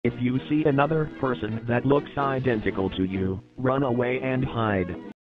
If you see another person that looks identical to you, run away and hide.